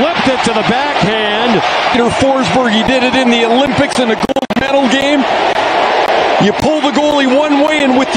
flipped it to the backhand. Peter Forsberg, he did it in the Olympics in a gold medal game. You pull the goalie one way, and with